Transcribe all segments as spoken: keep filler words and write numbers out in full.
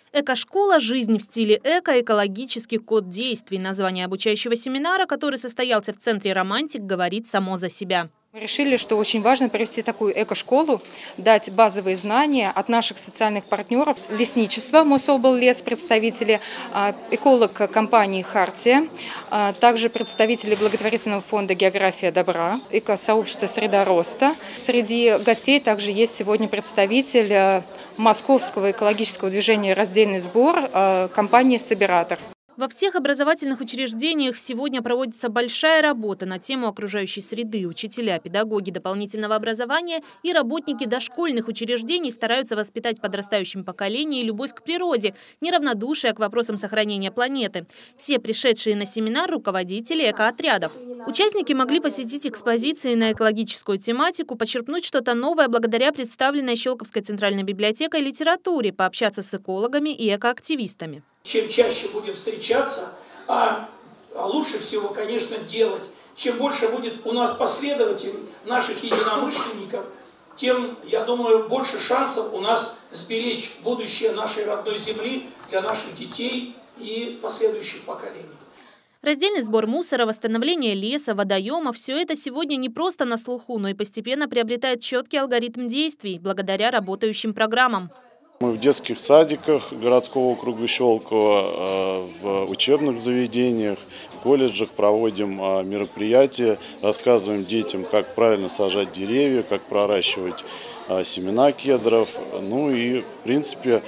Экошкола «Жизнь в стиле эко. Экологический код действий». Название обучающего семинара, который состоялся в центре «Романтик», говорит само за себя. Мы решили, что очень важно провести такую эко-школу, дать базовые знания от наших социальных партнеров. Лесничество, Мособллес, представители, эколог компании «Хартия», также представители благотворительного фонда «География добра», эко-сообщество «Среда роста». Среди гостей также есть сегодня представитель московского экологического движения «Раздельный сбор» компании «Собиратор». Во всех образовательных учреждениях сегодня проводится большая работа на тему окружающей среды. Учителя, педагоги дополнительного образования и работники дошкольных учреждений стараются воспитать в подрастающем поколении любовь к природе, неравнодушие к вопросам сохранения планеты. Все пришедшие на семинар – руководители экоотрядов. Участники могли посетить экспозиции на экологическую тематику, почерпнуть что-то новое благодаря представленной Щелковской центральной библиотекой литературе, пообщаться с экологами и экоактивистами. Чем чаще будем встречаться, а, а лучше всего, конечно, делать. Чем больше будет у нас последователей, наших единомышленников, тем, я думаю, больше шансов у нас сберечь будущее нашей родной земли для наших детей и последующих поколений. Раздельный сбор мусора, восстановление леса, водоемов – все это сегодня не просто на слуху, но и постепенно приобретает четкий алгоритм действий благодаря работающим программам. Мы в детских садиках городского округа Щелково, в учебных заведениях, в колледжах проводим мероприятия, рассказываем детям, как правильно сажать деревья, как проращивать семена кедров, ну и, в принципе,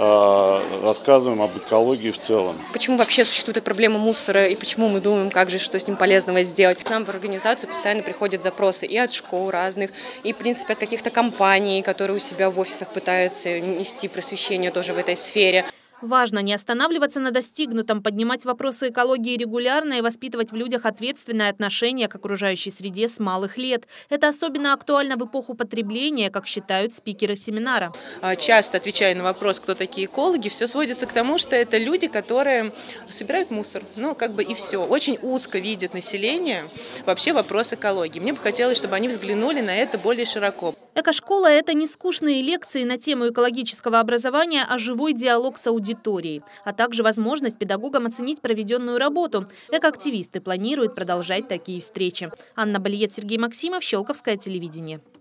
рассказываем об экологии в целом. Почему вообще существует проблема мусора и почему мы думаем, как же, что с ним полезного сделать. К нам в организацию постоянно приходят запросы и от школ разных, и, в принципе, от каких-то компаний, которые у себя в офисах пытаются нести просвещение тоже в этой сфере. Важно не останавливаться на достигнутом, поднимать вопросы экологии регулярно и воспитывать в людях ответственное отношение к окружающей среде с малых лет. Это особенно актуально в эпоху потребления, как считают спикеры семинара. Часто отвечая на вопрос, кто такие экологи, все сводится к тому, что это люди, которые собирают мусор. Ну, как бы и все. Очень узко видят население вообще вопрос экологии. Мне бы хотелось, чтобы они взглянули на это более широко. Экошкола – это не скучные лекции на тему экологического образования, а живой диалог с аудиторией, а также возможность педагогам оценить проведенную работу. Экоактивисты планируют продолжать такие встречи. Анна Бальет, Сергей Максимов, Щелковское телевидение.